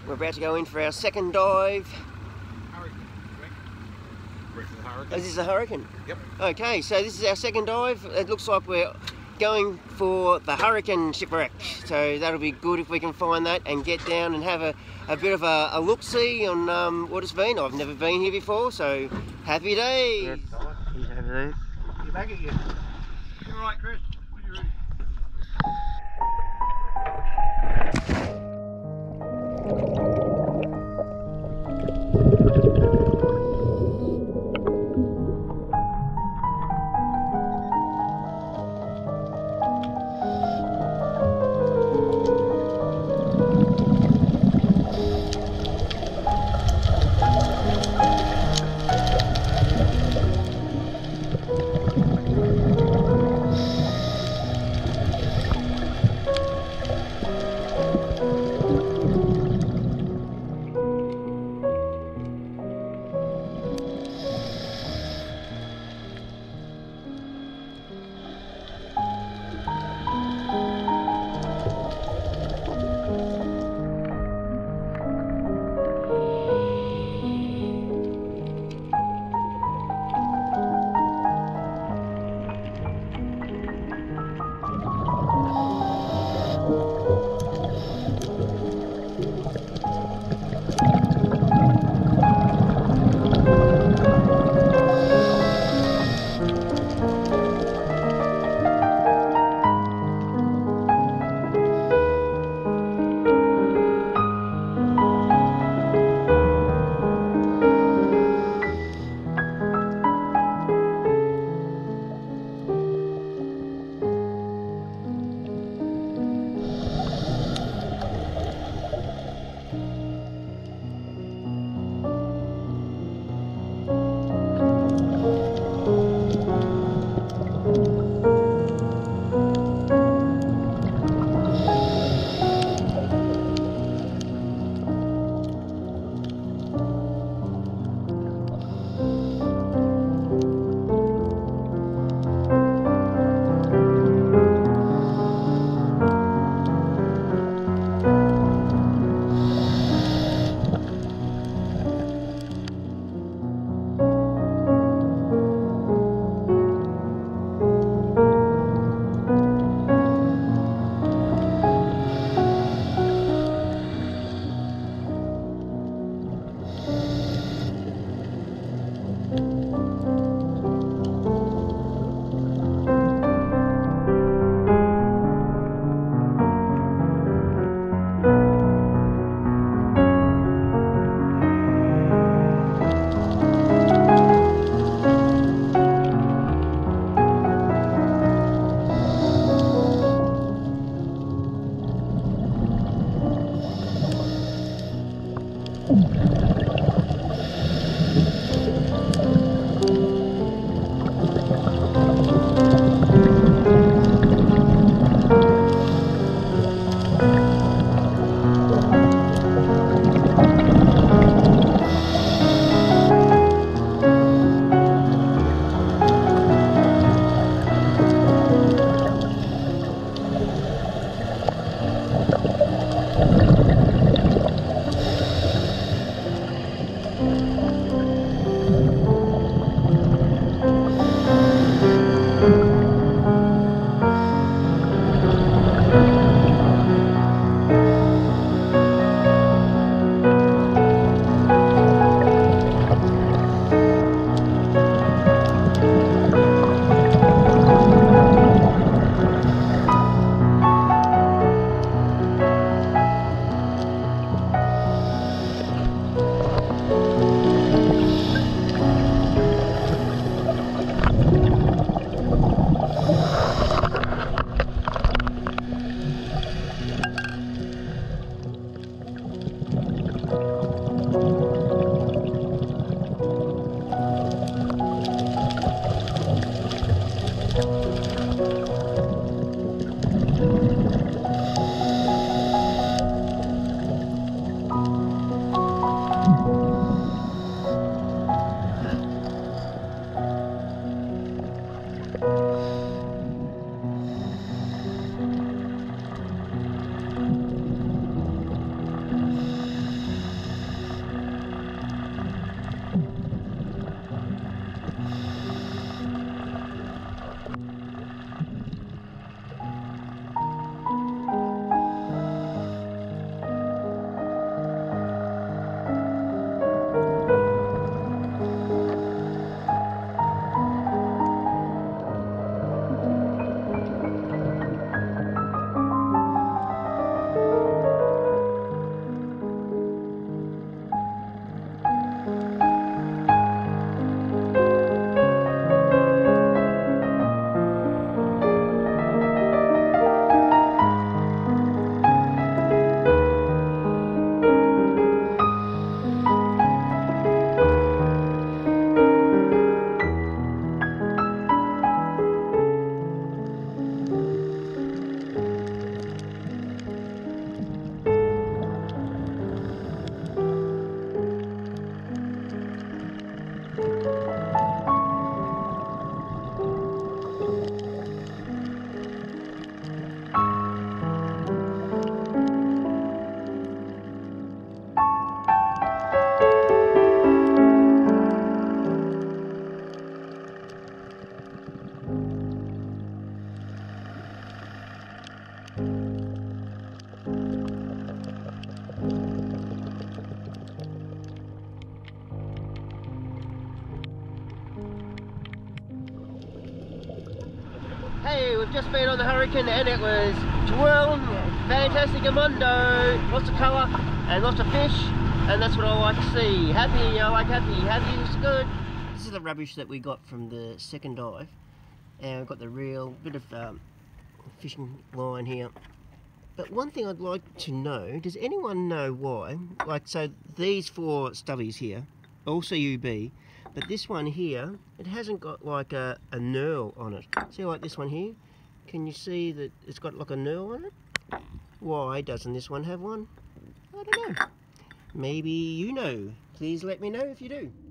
We're about to go in for our second dive. Hurricane. Hurricane. Oh, this is a hurricane? Yep. Okay, so this is our second dive. It looks like we're going for the hurricane shipwreck. So that'll be good if we can find that and get down and have a bit of a look-see on what it's been. I've never been here before, so happy days. Yeah, he's over there. You're back again. You're right, Chris. When you're ready. I've just been on the Hurricane and it was twirling, fantastic amundo, lots of colour and lots of fish, and that's what I like to see. Happy, I like happy. Happy is good. This is the rubbish that we got from the second dive, and we've got the real bit of fishing line here. But one thing I'd like to know, does anyone know why, like, so these 4 stubbies here, also UB, but this one here, it hasn't got like a knurl on it. See, like this one here, can you see that it's got like a knurl on it? Why doesn't this one have one? I don't know. Maybe you know. Please let me know if you do.